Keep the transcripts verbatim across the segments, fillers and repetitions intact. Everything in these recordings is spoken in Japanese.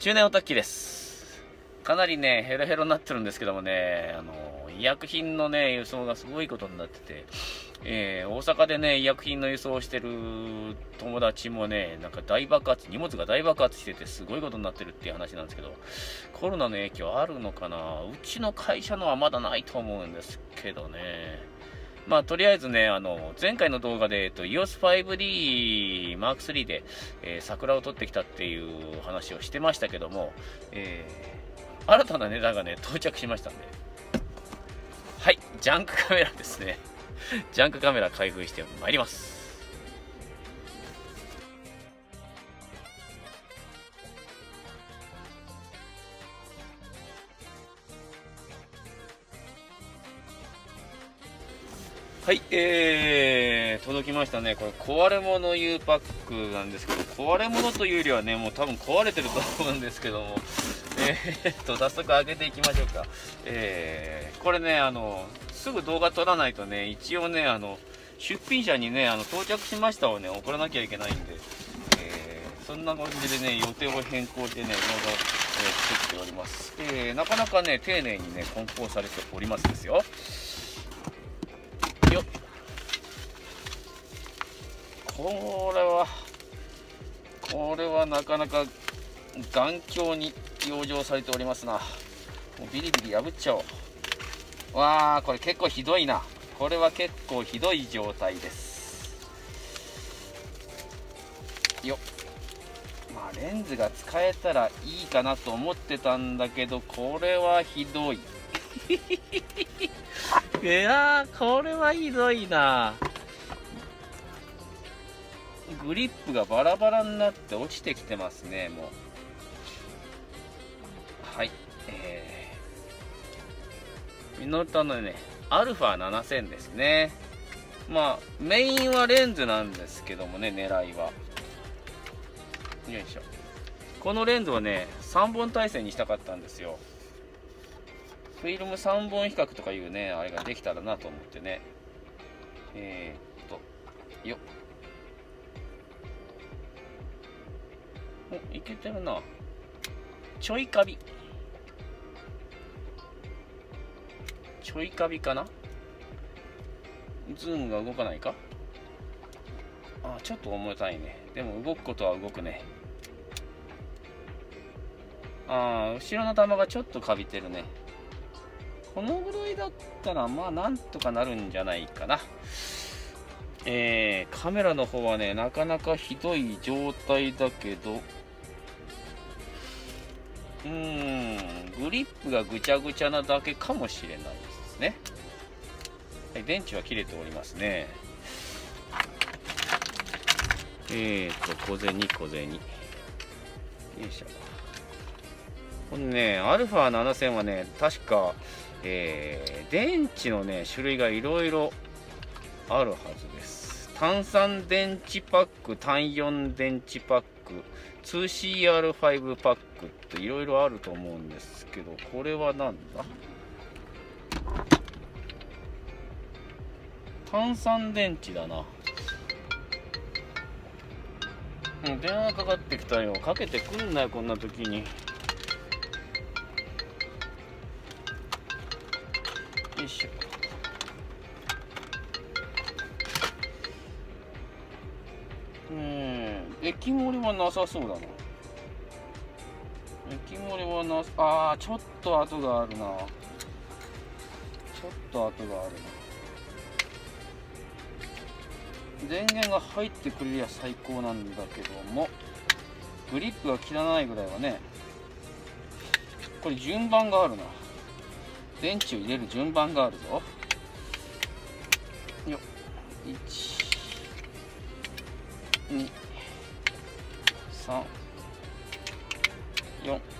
中年オタッキーです。かなりね、ヘロヘロになってるんですけどもね、あの、医薬品のね、輸送がすごいことになってて、えー、大阪でね、医薬品の輸送をしてる友達もね、なんか大爆発、荷物が大爆発しててすごいことになってるっていう話なんですけど、コロナの影響あるのかな？うちの会社のはまだないと思うんですけどね。まあ、とりあえずね、あの、前回の動画で、えっと、イオスファイブディーマークスリー で、えー、桜を取ってきたっていう話をしてましたけども、えー、新たなネタがね、到着しましたんで。はい、ジャンクカメラですね。ジャンクカメラ開封してまいります。はい、えー、届きましたね。これ、壊れ物 U パックなんですけど、壊れ物というよりはね、もう多分壊れてると思うんですけども、えー、っと、早速開けていきましょうか。えー、これね、あの、すぐ動画撮らないとね、一応ね、あの、出品者にね、あの、到着しましたをね、送らなきゃいけないんで、えー、そんな感じでね、予定を変更してね、いろいろ、えー、作っております。えー、なかなかね、丁寧にね、梱包されておりますですよ。よっ、これはこれはなかなか頑強に養生されておりますな。もうビリビリ破っちゃおう。わあ、これ結構ひどいな。これは結構ひどい状態です。よっ、まあレンズが使えたらいいかなと思ってたんだけど、これはひどい。いやー、これはひどいな。グリップがバラバラになって落ちてきてますね、もう。はい。えー、ミノタのね、アルファななせんですね。まあ、メインはレンズなんですけどもね、狙いは。よいしょ。このレンズはね、さんぼん対戦にしたかったんですよ。フィルムさんぼん比較とかいうね、あれができたらなと思ってね。えー、っと、よっ。お、いけてるな。ちょいカビ。ちょいカビかな。ズームが動かないか。あ、ちょっと重たいね。でも動くことは動くね。ああ、後ろの玉がちょっとカビてるね。このぐらいだったらまあなんとかなるんじゃないかな。えー、カメラの方はね、なかなかひどい状態だけど、うーん、グリップがぐちゃぐちゃなだけかもしれないですね。はい、電池は切れておりますね。えーと、小銭小銭。よいしょ。このね、アルファななせんはね、確か、えー、電池のね、種類がいろいろあるはずです。単三電池パック、単四電池パック、ツーシーアールファイブ パックっていろいろあると思うんですけど、これはなんだ？単三電池だな。もう電話かかってきたよ。かけてくんなよ、こんな時に。よいしょ。うん、液漏れはなさそうだな。液漏れはなさ、あー、ちょっと跡があるな。ちょっと跡があるな。電源が入ってくれりゃ最高なんだけども、グリップが切らないぐらいはね、これ順番があるな。電池を入れる順番があるぞ。よっ、いち、に、さん、よん。こ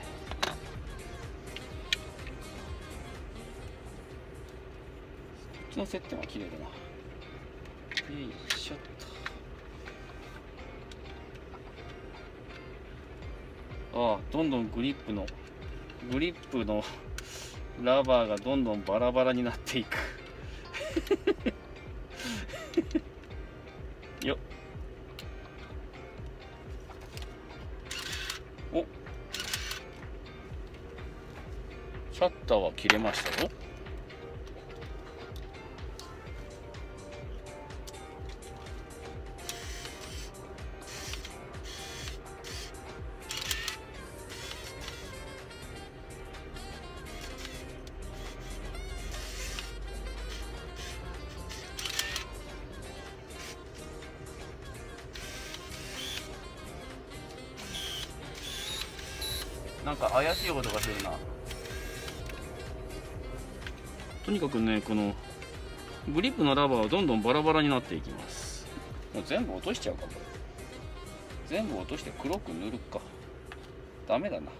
っちの接点は綺麗だな。よいしょっと。ああ、どんどんグリップのグリップのラバーがどんどんバラバラになっていく。よっ。お、 シャッターは切れましたよ。なんか怪しい音がするな。とにかくね、このグリップのラバーはどんどんバラバラになっていきます。もう全部落としちゃうか、これ。全部落として黒く塗るか。ダメだな。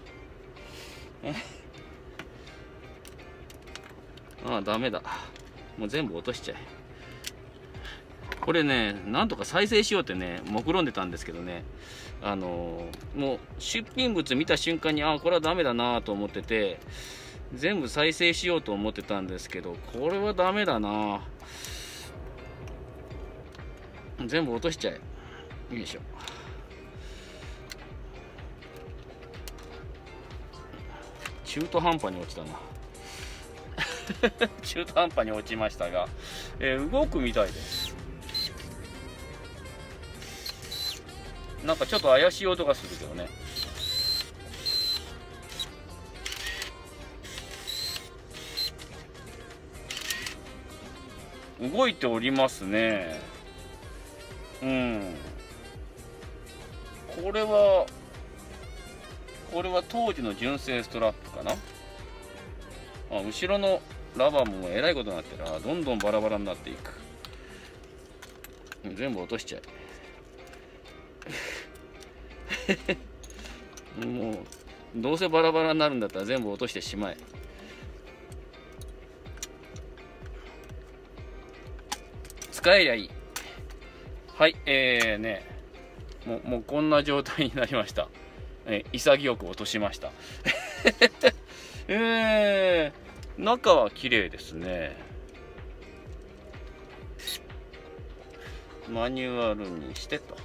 ああ、ダメだ。もう全部落としちゃえ。これね、なんとか再生しようってね、目論んでたんですけどね、あのー、もう出品物見た瞬間に、ああ、これはダメだなと思ってて、全部再生しようと思ってたんですけど、これはダメだな。全部落としちゃえ。よいしょ。中途半端に落ちたな。中途半端に落ちましたが、えー、動くみたいです。なんかちょっと怪しい音がするけどね。動いておりますね。うん。これはこれは当時の純正ストラップかな。あ、後ろのラバーもえらいことになってる。あ、どんどんバラバラになっていく。全部落としちゃえ。もうどうせバラバラになるんだったら全部落としてしまえ。使えりゃいい。はい、えーね、もう、もうこんな状態になりました。えー、潔く落としました。えー、中は綺麗ですね。マニュアルにしてと。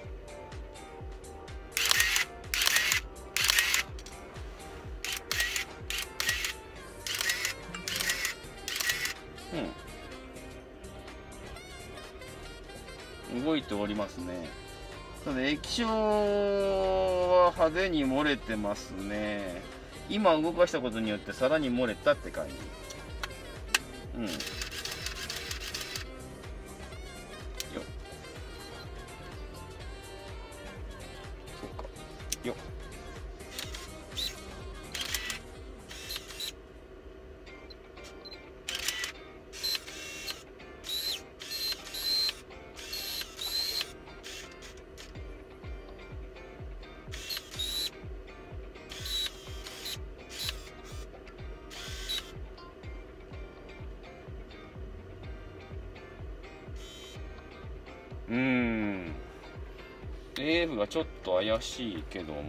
うん。動いておりますね。ただ液晶は派手に漏れてますね。今動かしたことによってさらに漏れたって感じ。うん。よっ。そっか。よっ。うーん、エーエフ がちょっと怪しいけども、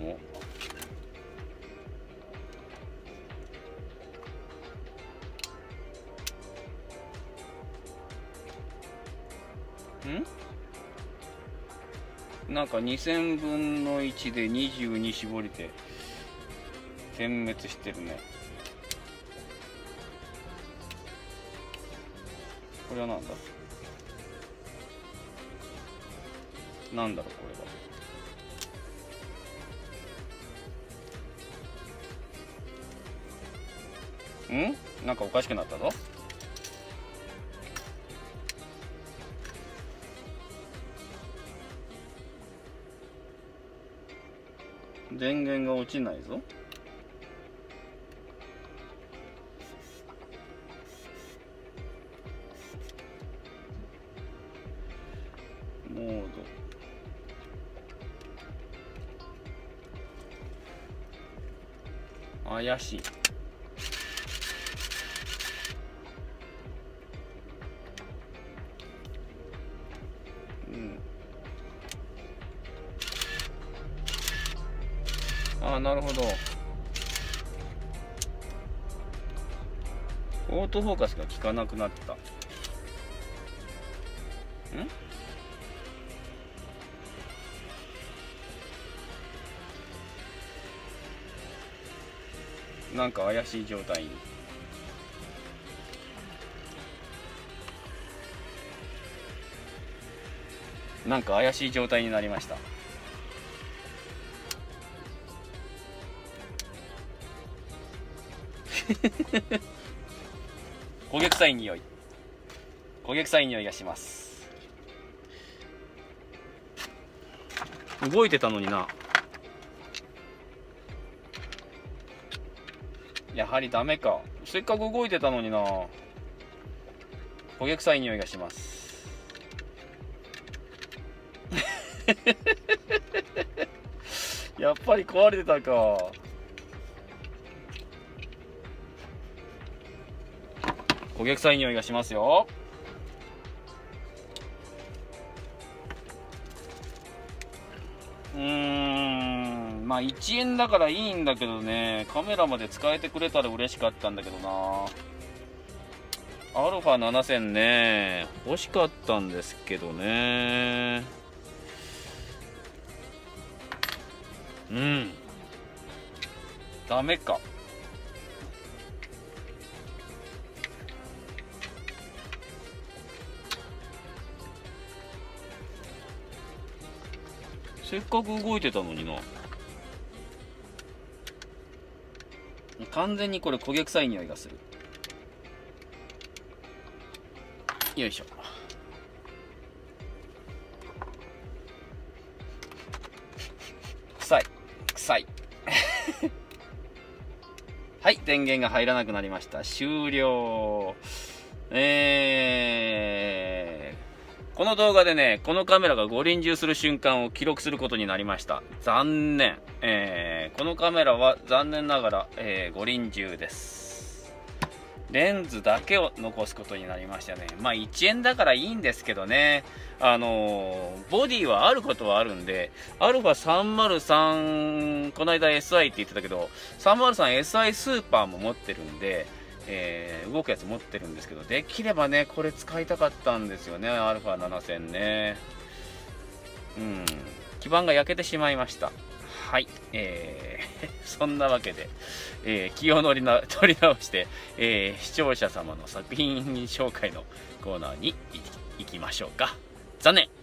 んなんかにせんぶんのいちでにじゅうに絞りで点滅してるね。これはなんだなんだろうこれは。んなんかおかしくなったぞ。電源が落ちないぞ。モード怪しい。うん。ああ、なるほど。オートフォーカスが効かなくなった。んなんか怪しい状態に。なんか怪しい状態になりました。焦げ臭い匂い、焦げ臭い匂いがします。動いてたのにな。やはりダメか。せっかく動いてたのにな。焦げ臭い匂いがします。やっぱり壊れてたか。焦げ臭い匂いがしますよ。うーん、まあいちえんだからいいんだけどね、カメラまで使えてくれたら嬉しかったんだけどな。アルファななせんね、欲しかったんですけどね。うん、ダメか。せっかく動いてたのにな。完全にこれ焦げ臭い匂いがする。よいしょ。臭い臭いはい、電源が入らなくなりました。終了。えー、この動画でね、このカメラが五輪中する瞬間を記録することになりました。残念。えー、このカメラは残念ながら、えー、五輪中です。レンズだけを残すことになりましたね。まあいちえんだからいいんですけどね。あのー、ボディはあることはあるんで、アルファさんまるさん、この間 エスアイ って言ってたけど、さんまるさんエスアイ スーパーも持ってるんで、えー、動くやつ持ってるんですけど、できればね、これ使いたかったんですよね、アルファななせんね。うん、基板が焼けてしまいました。はい、えー、そんなわけで、えー、気を乗りな取り直して、えー、視聴者様の作品紹介のコーナーに行きましょうか。残念。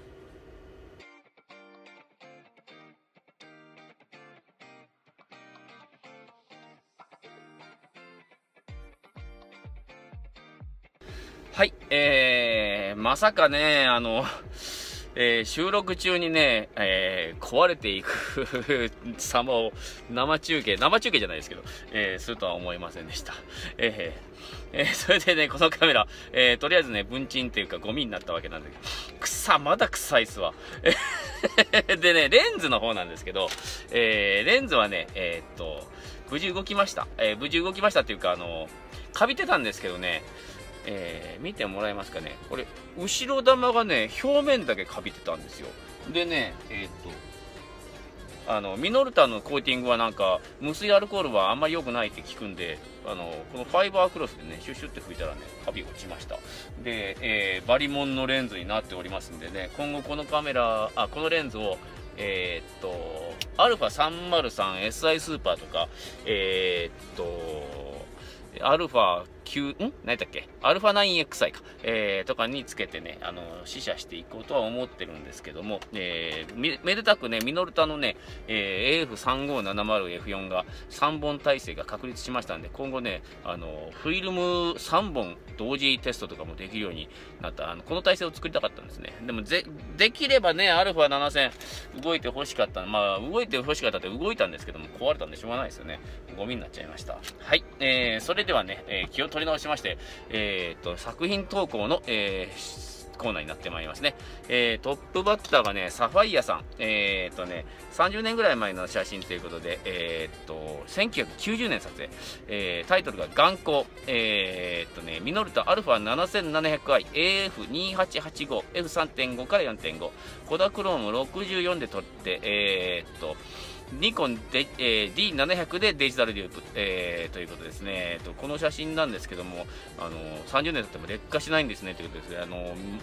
はい、えー、まさかね、あの、えー、収録中にね、えー、壊れていく様を生中継、生中継じゃないですけど、えー、するとは思いませんでした。えーえー、それでね、このカメラ、えー、とりあえずね、文鎮っていうかゴミになったわけなんだけど、くさ、まだ臭いっすわ。でね、レンズの方なんですけど、えー、レンズはね、えー、っと、無事動きました。えー、無事動きましたっていうか、あの、カビてたんですけどね、えー、見てもらえますかね。これ、後ろ玉がね、表面だけカビてたんですよ。でね、えー、っと、あの、ミノルタのコーティングはなんか、無水アルコールはあんまり良くないって聞くんで、あの、このファイバークロスでね、シュッシュって拭いたらね、カビ落ちました。で、えー、バリモンのレンズになっておりますんでね、今後このカメラ、あ、このレンズを、えー、っと、アルファさんまるさんエスアイ スーパーとか、えー、っと、アルファきゅう、ん何だっけアルファ ナインエックスアイ か、えー、とかにつけてね、あの、試写していこうとは思ってるんですけども、えー、め、めでたくね、ミノルタのね、えー、エーエフさんごーななまるエフよん がさんぼん体制が確立しましたんで、今後ね、あの、フィルムさんぼん同時テストとかもできるようになった、あの、この体制を作りたかったんですね。でも、ぜ、できればね、アルファななせん動いて欲しかった。まあ、動いて欲しかったって動いたんですけども、壊れたんでしょうがないですよね。ゴミになっちゃいました。はい。えー、それではね、えー、気を取り直しまして、えー、と、作品投稿の、えー、コーナーになってまいりますね。えー、トップバッターがね、サファイアさん。えー、とね、さんじゅうねんぐらい前の写真ということで、えー、と、せんきゅうひゃくきゅうじゅうねん撮影。えー、タイトルが眼光。えー、とね、ミノルタアルファななせんななひゃくアイ、エーエフにはちはちご、エフさんてんご から よんてんご、コダクロームろくじゅうよんで撮って、えー、と、ニコンで、えー、ディーななひゃく でデジタルループ、えー、ということですね、えーと。この写真なんですけども、あのさんじゅうねん経っても劣化しないんですねということですね。あの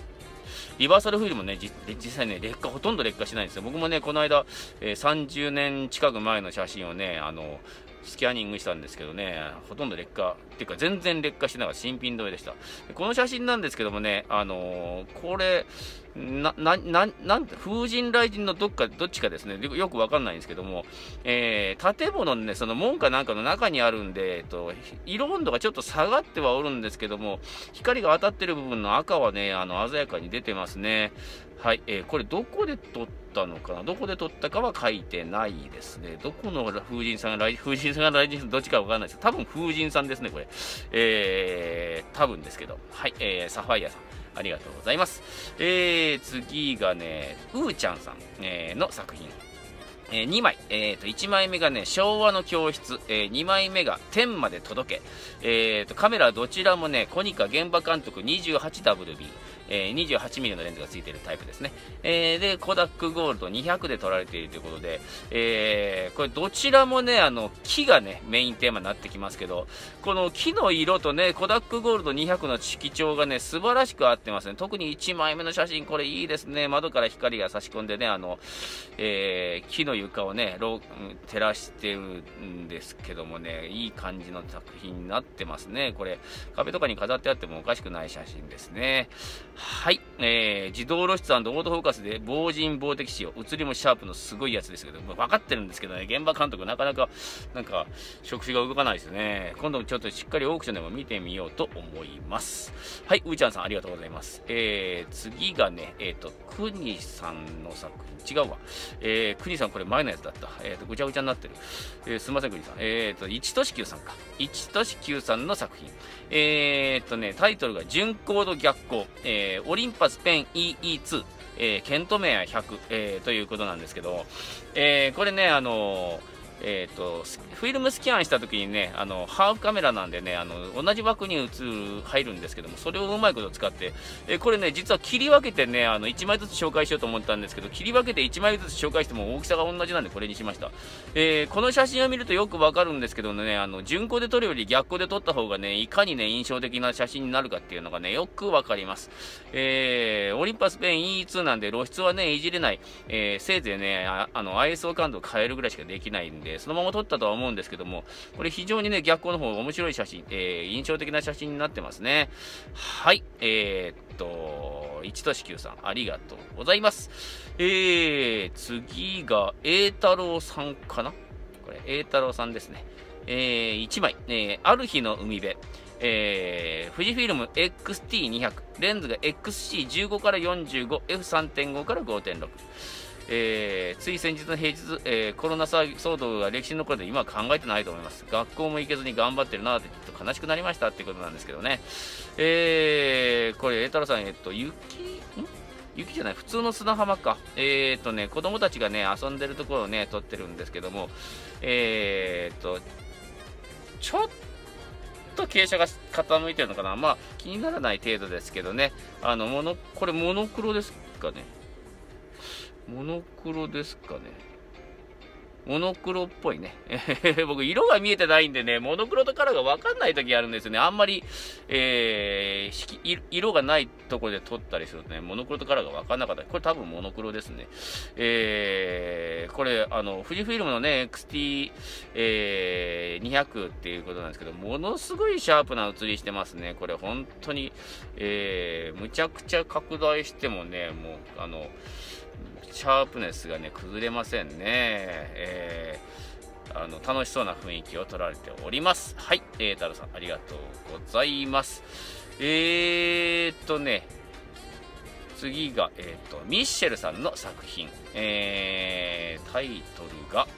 リバーサルフィルムね、実際ね、劣化、ほとんど劣化しないんですよ。僕もね、この間、えー、さんじゅうねん近く前の写真をね、あの、スキャニングしたんですけどね、ほとんど劣化、っていうか全然劣化してなかった新品同様でした。この写真なんですけどもね、あのー、これ、な、な、な、なん風神雷神のどっか、どっちかですね、よくわかんないんですけども、えー、建物のね、その門かなんかの中にあるんで、えっと、色温度がちょっと下がってはおるんですけども、光が当たってる部分の赤はね、あの、鮮やかに出てますね。はい、えー、これどこで撮ったのかな、どこで撮ったかは書いてないですね。どこの風神さんが、風神さんが雷神さんどっちかわかんないです。多分風神さんですね、これ。えー、多分ですけど。はい、えー、サファイアさん。ありがとうございます。えー、次がね、うーちゃんさん、えー、の作品。えー、にまい、えーと、いちまいめがね、昭和の教室、えー、にまいめが天まで届け、えーと、カメラどちらもね、コニカ現場監督 にじゅうはちダブリュービー、えー、にじゅうはちミリ のレンズがついているタイプですね。えー、で、コダックゴールドにひゃくで撮られているということで、えー、これどちらもね、あの、木がね、メインテーマになってきますけど、この木の色とね、コダックゴールドにひゃくの色調がね、素晴らしく合ってますね。特にいちまいめの写真、これいいですね。窓から光が差し込んでね、あの、えー、木の床をね、照らしてるんですけどもね、いい感じの作品になってますね。これ、壁とかに飾ってあってもおかしくない写真ですね。はい。えー、自動露出&オートフォーカスで防塵防滴仕様。写りもシャープのすごいやつですけど、分かってるんですけどね、現場監督なかなか、なんか、触手が動かないですね。今度ちょっとしっかりオークションでも見てみようと思います。はい、うーちゃんさんありがとうございます。えー、次がね、えっと、くにさんの作品。違うわ。えー、くにさんこれ前のやつだった。えっと、ぐちゃぐちゃになってる。えー、すみません、くにさん。えっと、いちとしきゅうさんか。いちとしきゅうさんの作品。えー、っとね、タイトルが純光度逆光。えー、オリンパスペン イーイーツー。えー、ケントメアひゃく、えー、ということなんですけど、えー、これね、あのー、えっと、フィルムスキャンした時にね、あの、ハーフカメラなんでね、あの、同じ枠に映る、入るんですけども、それをうまいこと使って、えー、これね、実は切り分けてね、あの、いちまいずつ紹介しようと思ったんですけど、切り分けていちまいずつ紹介しても大きさが同じなんでこれにしました。えー、この写真を見るとよくわかるんですけどね、あの、順光で撮るより逆光で撮った方がね、いかにね、印象的な写真になるかっていうのがね、よくわかります。えー、オリンパスペン イーイーツー なんで露出はね、いじれない、えー、せいぜいね、あ, あの、アイエスオー 感度を変えるぐらいしかできないんで、そのまま撮ったとは思うんですけども、これ非常にね、逆光の方が面白い写真、えー、印象的な写真になってますね。はい、えー、っと、いちとしきゅうさん、ありがとうございます。えー、次が、栄太郎さんかなこれ、栄太郎さんですね。えー、いちまい、えー、ある日の海辺。えー、富士フィルム エックスティーにひゃく、レンズが エックスシーじゅうご からよんじゅうご、エフさんてんご から ごてんろく。えー、つい先日の平日、えー、コロナ騒動が歴史に残ると今は考えてないと思います。学校も行けずに頑張ってるなってちょっと悲しくなりましたってことなんですけどね。えー、これ、栄太郎さん、えっと、雪、ん雪じゃない、普通の砂浜か。えー、っとね、子供たちがね、遊んでるところをね、撮ってるんですけども、えー、っと、ちょっと傾斜が傾いてるのかな。まあ、気にならない程度ですけどね。あの、モノ、これモノクロですかね。モノクロですかね。モノクロっぽいね。僕、色が見えてないんでね、モノクロとカラーがわかんない時あるんですよね。あんまり、えー、色がないところで撮ったりするとね、モノクロとカラーがわかんなかった。これ多分モノクロですね。えー、これ、あの、富士フィルムのね、エックスティー、えー、にひゃくっていうことなんですけど、ものすごいシャープな写りしてますね。これ、本当に、えー、むちゃくちゃ拡大してもね、もう、あの、シャープネスがね、崩れませんね。えー、あの、楽しそうな雰囲気を取られております。はい。えー、太郎さん、ありがとうございます。えーっとね、次が、えーっと、ミッシェルさんの作品。えー、タイトルが、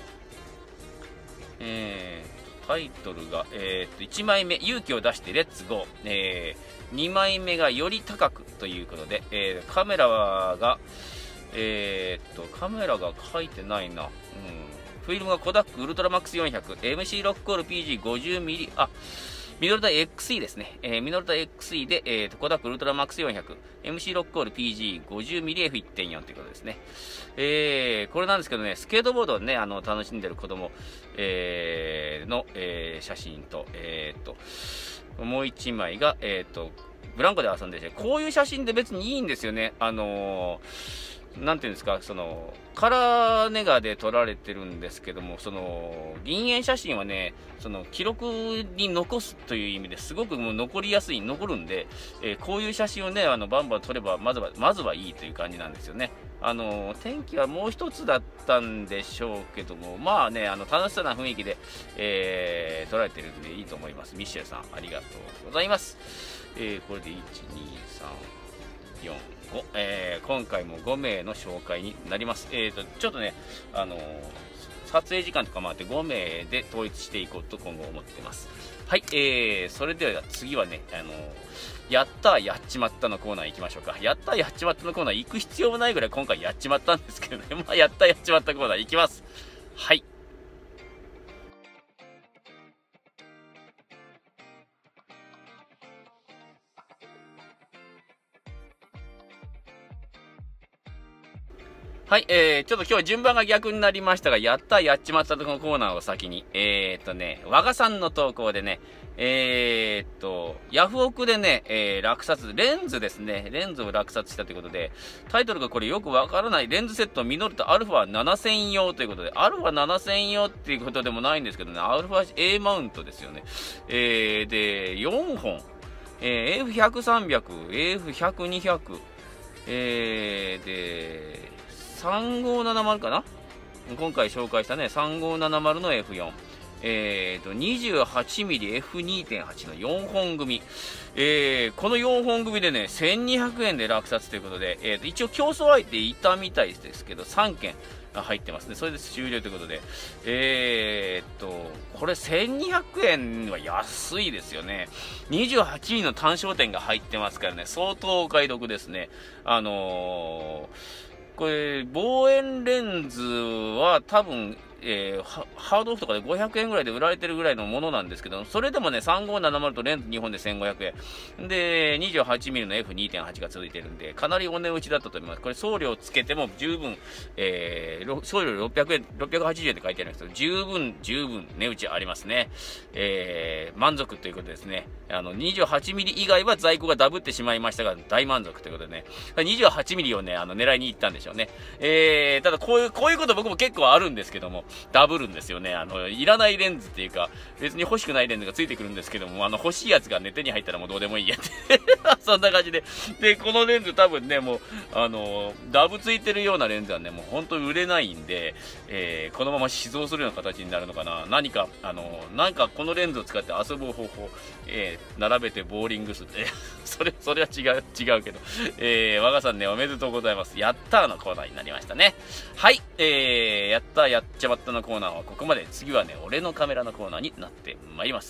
えー、タイトルが、えー、っと、いちまいめ、勇気を出してレッツゴー。えー、にまいめがより高くということで、えー、カメラが、えー、っと、カメラが書いてないな。うん。フィルムがコダックウルトラマックスよんひゃく、エムシー ロックコール ピージーごじゅうミリ、あ、ミノルタ エックスイー ですね。えー、ミノルタ エックスイー で、えー、とコダックウルトラマックスよんひゃく、エムシー ロックコール ピージーごじゅうミリエフいってんよん ということですね。えー、これなんですけどね、スケートボードをね、あの、楽しんでる子供、えー、の、えー、写真と、えー、と、もう一枚が、えー、と、 ブランコで遊んでて、こういう写真で別にいいんですよね。あのー、なんていうんですか、その、カラーネガで撮られてるんですけども、その、銀塩写真はね、その、記録に残すという意味ですごくもう残りやすい、残るんで、えー、こういう写真をね、あの、バンバン撮れば、まずは、まずはいいという感じなんですよね。あの、天気はもう一つだったんでしょうけども、まあね、あの、楽しそうな雰囲気で、えー、撮られてるんでいいと思います。ミッシェルさん、ありがとうございます。えー、これでいち、に、さん、よん、ご、えー、今回もご名の紹介になります。えーと、ちょっとね、あのー、撮影時間とかもあってご名で統一していこうと今後思ってます。はい、えー、それでは次はね、あのー、やったーやっちまったのコーナー行きましょうか。やったーやっちまったのコーナー行く必要もないぐらい今回やっちまったんですけどね。まあ、やったーやっちまったコーナー行きます。はい。はい、えー、ちょっと今日順番が逆になりましたが、やったやっちまったとこのコーナーを先に、えーっとね、和賀さんの投稿でね、えーっと、ヤフオクでね、えー、落札、レンズですね、レンズを落札したということで、タイトルがこれよくわからない、レンズセットミノルタアルファななせん用ということで、アルファななせん用っていうことでもないんですけどね、アルファ A マウントですよね。えー、で、よんほん、えー、エーエフひゃく、さんびゃく、エーエフひゃく、にひゃく、えー、で、さんごーななまるかな、今回紹介したね、さんごーななまるの エフよん。えーと、にじゅうはちミリエフにてんはち のよんほん組。えー、このよんほん組でね、せんにひゃくえんで落札ということで、えーと、一応競争相手いたみたいですけど、さんけん入ってますね。それで終了ということで。えーと、これせんにひゃくえんは安いですよね。にじゅうはちミリの単焦点が入ってますからね、相当お買い得ですね。あのー、これ、望遠レンズは多分、えー、ハードオフとかでごひゃくえんぐらいで売られてるぐらいのものなんですけど、それでもね、さんごーななまるとレンズにほんでせんごひゃくえん。で、にじゅうはちミリの エフにてんはち が続いてるんで、かなりお値打ちだったと思います。これ送料つけても十分、えー、送料ろっぴゃくえん、ろっぴゃくはちじゅうえんって書いてあるんですけど、十分、十分値打ちありますね。えー、満足ということですね。あの、にじゅうはちミリ以外は在庫がダブってしまいましたが、大満足ということでね。にじゅうはちミリをね、あの、狙いに行ったんでしょうね。えー、ただこういう、こういうこと僕も結構あるんですけども、ダブるんですよね。あの、いらないレンズっていうか、別に欲しくないレンズがついてくるんですけども、あの、欲しいやつがね、手に入ったらもうどうでもいいやって。そんな感じで。で、このレンズ多分ね、もう、あの、ダブついてるようなレンズはね、もう本当に売れないんで、えー、このまま死蔵するような形になるのかな。何か、あの、なんかこのレンズを使って遊ぶ方法、えー、並べてボーリングする。えー、それ、それは違う、違うけど。えー、我がさんね、おめでとうございます。やったーのコーナーになりましたね。はい、えー、やったーやっちまったのコーナーはここまで。次はね、俺のカメラのコーナーになってまいります。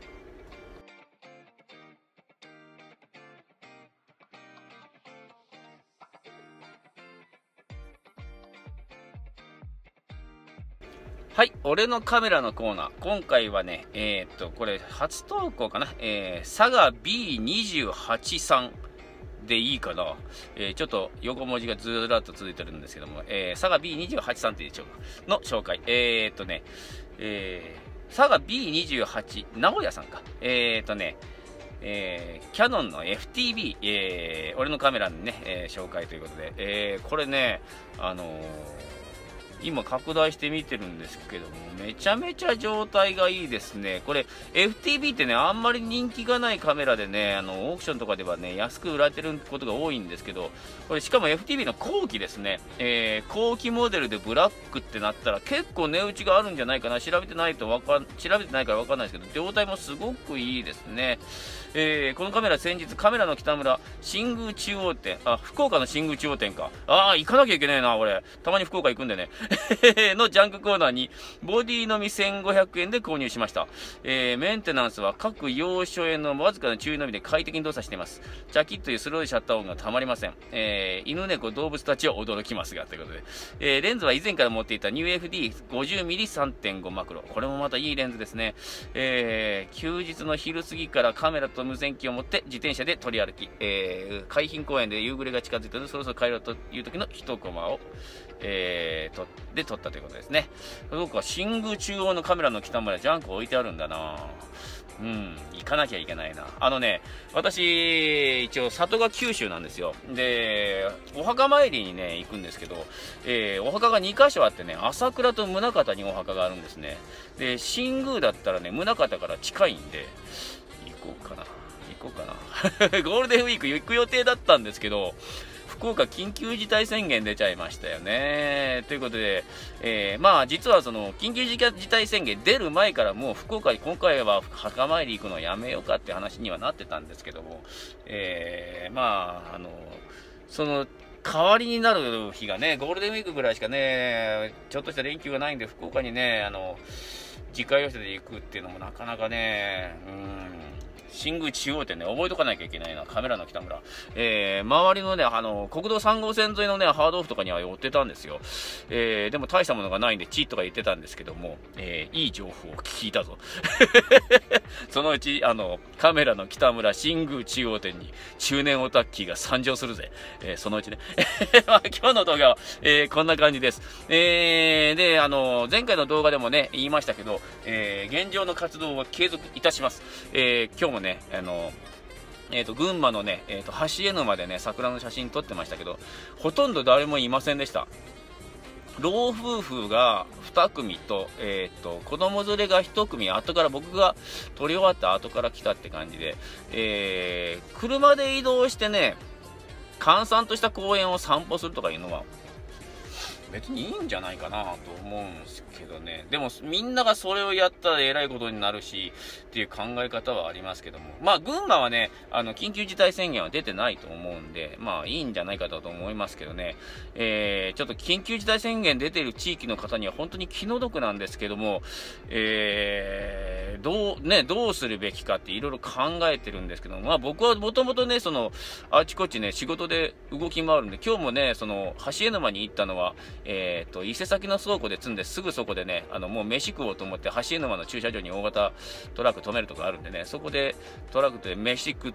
はい、俺のカメラのコーナー。今回はね、えー、っと、これ、初投稿かな。えー、サガ ビーにじゅうはち さんでいいかな。えー、ちょっと横文字がずらっと続いてるんですけども、えー、サガ ビーにじゅうはち さんっていうの紹介。えー、っとね、えー、サガ ビーにじゅうはち、名古屋さんか。えー、っとね、えー、キャノンの エフティービー、えー、俺のカメラのね、えー、紹介ということで、えー、これね、あのー、今拡大して見てるんですけども、めちゃめちゃ状態がいいですね。これ エフティービー ってね、あんまり人気がないカメラでね、あのオークションとかではね、安く売られてることが多いんですけど、これしかも エフティービー の後期ですね、えー、後期モデルでブラックってなったら結構値打ちがあるんじゃないかな。調べてないとわかん、調べてないからわかんないですけど、状態もすごくいいですね。えー、このカメラ先日、カメラの北村、新宮中央店、あ、福岡の新宮中央店か。ああ、行かなきゃいけないな、これ。たまに福岡行くんでね。のジャンクコーナーに、ボディのみせんごひゃくえんで購入しました。えー、メンテナンスは各要所へのわずかな注意のみで快適に動作しています。チャキッというスローシャッター音がたまりません。えー、犬猫動物たちは驚きますが、ということで。えー、レンズは以前から持っていた ニューエフディーごじゅうミリさんてんご マクロ。これもまたいいレンズですね。えー、休日の昼過ぎからカメラと無線機を持って自転車で取り歩き、えー、海浜公園で夕暮れが近づいたのでそろそろ帰ろうという時の一コマを、えー、とで撮ったということですね。そうか、新宮中央のカメラの北村ジャンク置いてあるんだな。 うん、行かなきゃいけないな。あのね、私、一応、里が九州なんですよ。で、お墓参りにね、行くんですけど、えー、お墓がにかしょあってね、朝倉と宗像にお墓があるんですね。で、新宮だったらね、宗像から近いんで、行こうかな。行こうかな。ゴールデンウィーク行く予定だったんですけど、福岡緊急事態宣言出ちゃいましたよね。ということで、えー、まあ実はその緊急事態宣言出る前からもう福岡に今回は墓参り行くのやめようかって話にはなってたんですけども、えー、まああのその代わりになる日がね、ゴールデンウィークぐらいしかね、ちょっとした連休がないんで、福岡にね、あの自家用車で行くっていうのもなかなかね、うん。新宮中央店ね、覚えとかなきゃいけないな、カメラの北村。えー、周りのね、あの、国道さん号線沿いのね、ハードオフとかには寄ってたんですよ。えー、でも大したものがないんで、チーとか言ってたんですけども、えー、いい情報を聞いたぞ。そのうち、あの、カメラの北村新宮中央店に中年オタッキーが参上するぜ。えー、そのうちね。まあ、今日の動画は、えー、こんな感じです。えー、で、あの、前回の動画でもね、言いましたけど、えー、現状の活動は継続いたします。えー、今日もね、あの、えっと、群馬のね、えっと、橋江沼でね、桜の写真撮ってましたけど、ほとんど誰もいませんでした。老夫婦がに組と、えっと、子供連れがいち組、後から僕が撮り終わった後から来たって感じで、えー、車で移動してね、閑散とした公園を散歩するとかいうのは、別にいいんじゃないかなと思うんですけどね。でもみんながそれをやったらえらいことになるしっていう考え方はありますけども、まあ群馬はね、あの緊急事態宣言は出てないと思うんで、まあいいんじゃないかと思いますけどね。えー、ちょっと緊急事態宣言出てる地域の方には本当に気の毒なんですけども、えー、どうねどうするべきかっていろいろ考えてるんですけども、まあ僕はもともとねそのあちこちね仕事で動き回るんで、今日もねその橋江沼に行ったのはえっと、伊勢崎の倉庫で積んですぐそこでね、あの、もう飯食おうと思って、橋江沼の駐車場に大型トラック止めるとこあるんでね、そこでトラックで飯食って、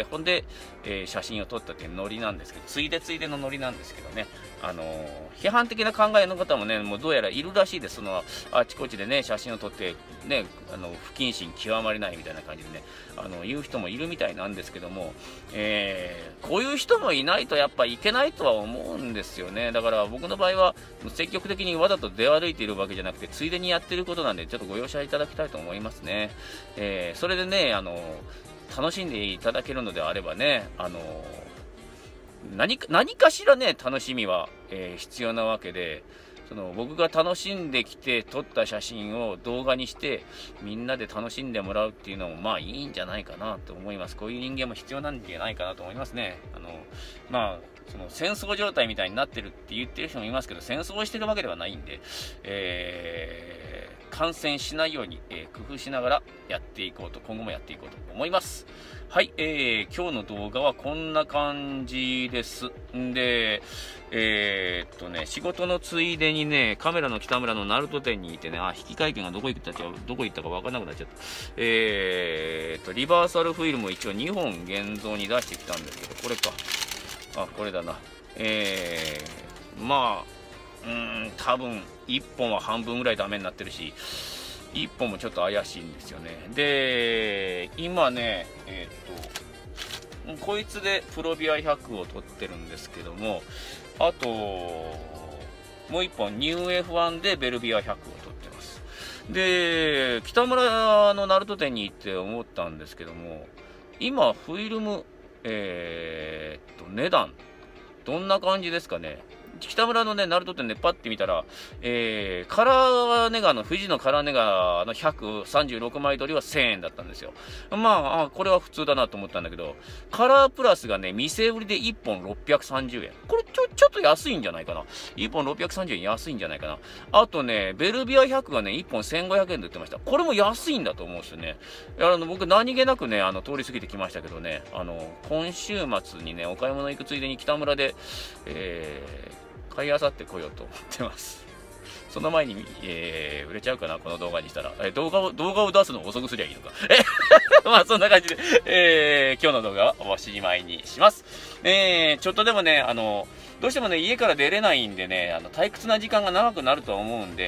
ほんで、えー、写真を撮ったっていうノリなんですけど、ついでついでのノリなんですけどね、あのー、批判的な考えの方もね、もうどうやらいるらしいです。その、あちこちでね、写真を撮って、ね、あの、不謹慎極まりないみたいな感じでね、あの、言う人もいるみたいなんですけども、えー、こういう人もいないとやっぱいけないとは思うんですよね。だから僕の場合は、積極的にわざと出歩いているわけじゃなくて、ついでにやってることなんで、ちょっとご容赦いただきたいと思いますね。えー、それでね、あの、楽しんでいただけるのであればね、あの、何か、何かしらね、楽しみは、えー、必要なわけで、その僕が楽しんできて撮った写真を動画にしてみんなで楽しんでもらうっていうのもまあいいんじゃないかなと思います。こういう人間も必要なんじゃないかなと思いますね。あのまあその戦争状態みたいになってるって言ってる人もいますけど、戦争をしてるわけではないんで、えー、感染しないように、えー、工夫しながらやっていこうと、今後もやっていこうと思います。はい、えー、今日の動画はこんな感じです。んで、えー、っとね、仕事のついでにね、カメラの北村の鳴門店にいてね、あ、引換券がどこ行ったか、どこ行ったか分からなくなっちゃった。えー、っと、リバーサルフィルム一応にほん現像に出してきたんですけど、これか。あ、これだな。えー、まあ、うーん、多分、いっぽんは半分ぐらいダメになってるし、いっぽんもちょっと怪しいんですよね。で、今ね、えー、っと、こいつでプロビアひゃくを撮ってるんですけども、あと、もういっぽんニューエフワン でベルビアひゃくを撮ってます。で、北村の鳴門店に行って思ったんですけども、今、フィルム、えー、っと、値段、どんな感じですかね。北村のね、鳴門店でパッて見たら、えー、カラーネガの、富士のカラーネガのひゃくさんじゅうろくまい撮りはせんえんだったんですよ。まあ、あ、これは普通だなと思ったんだけど、カラープラスがね、店売りでいっぽんろっぴゃくさんじゅうえん。これちょ、ちょっと安いんじゃないかな。いっぽんろっぴゃくさんじゅうえん安いんじゃないかな。あとね、ベルビアひゃくがね、いっぽんせんごひゃくえんで売ってました。これも安いんだと思うんですよね。あの、僕何気なくね、あの、通り過ぎてきましたけどね、あの、今週末にね、お買い物行くついでに北村で、えー、買いあさってこようと思ってます。その前に、えー、売れちゃうかな、この動画にしたら。えー、動画を、動画を出すのを遅くすりゃいいのか。えまあ、そんな感じで、えー、今日の動画はおしまいにします。えー、ちょっとでもね、あの、どうしてもね、家から出れないんでね、あの、退屈な時間が長くなるとは思うんで、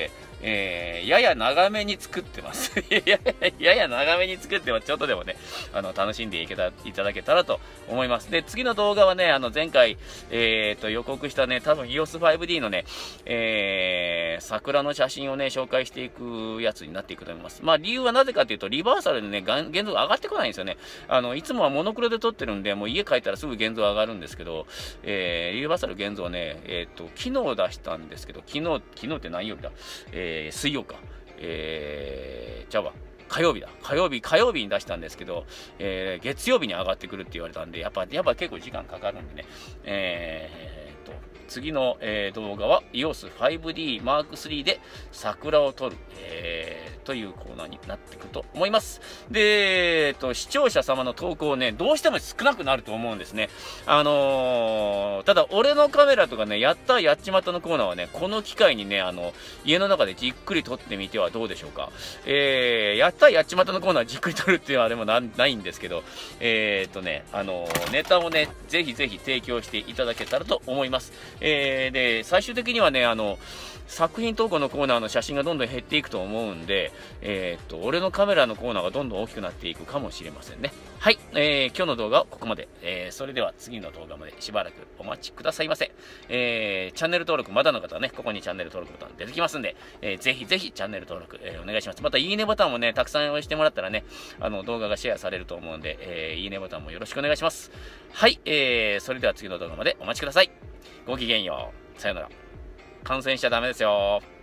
えー、やや長めに作ってます。やや、やや長めに作っては、ちょっとでもね、あの、楽しんでいけた、いただけたらと思います。で、次の動画はね、あの、前回、えーと、予告したね、多分 イーオーエスファイブディー のね、えー、桜の写真をね、紹介していくやつになっていくと思います。まあ、理由はなぜかというと、リバーサルでね、現像が上がってこないんですよね。あの、いつもはモノクロで撮ってるんで、もう家帰ったらすぐ現像上がるんですけど、えー、リバーサル現像ね、えーと、昨日出したんですけど、昨日、昨日って何曜日だえー、水曜か。えー、じゃあわ。火曜日だ。火曜日、火曜日に出したんですけど、えー、月曜日に上がってくるって言われたんで、やっぱ、やっぱ結構時間かかるんでね。えーと、次の、えー、動画は イーオーエスファイブディー マークスリー で桜を撮る、えー、というコーナーになってくると思います。で、えーと、視聴者様の投稿ね、どうしても少なくなると思うんですね。あのー、ただ俺のカメラとかね、やったやっちまったのコーナーはね、この機会にね、あの、家の中でじっくり撮ってみてはどうでしょうか。えー、やったやっちまったのコーナーじっくり撮るっていうのはあれもな、ないんですけど、えーとね、あのー、ネタをね、ぜひぜひ提供していただけたらと思います。えー、で、最終的にはね、あの、作品投稿のコーナーの写真がどんどん減っていくと思うんで、えー、っと、俺のカメラのコーナーがどんどん大きくなっていくかもしれませんね。はい、えー、今日の動画はここまで。えー、それでは次の動画までしばらくお待ちくださいませ。えー、チャンネル登録まだの方はね、ここにチャンネル登録ボタン出てきますんで、えー、ぜひぜひチャンネル登録、えー、お願いします。また、いいねボタンもね、たくさん押してもらったらね、あの、動画がシェアされると思うんで、えー、いいねボタンもよろしくお願いします。はい、えー、それでは次の動画までお待ちください。ごきげんよう。さよなら。感染しちゃダメですよ。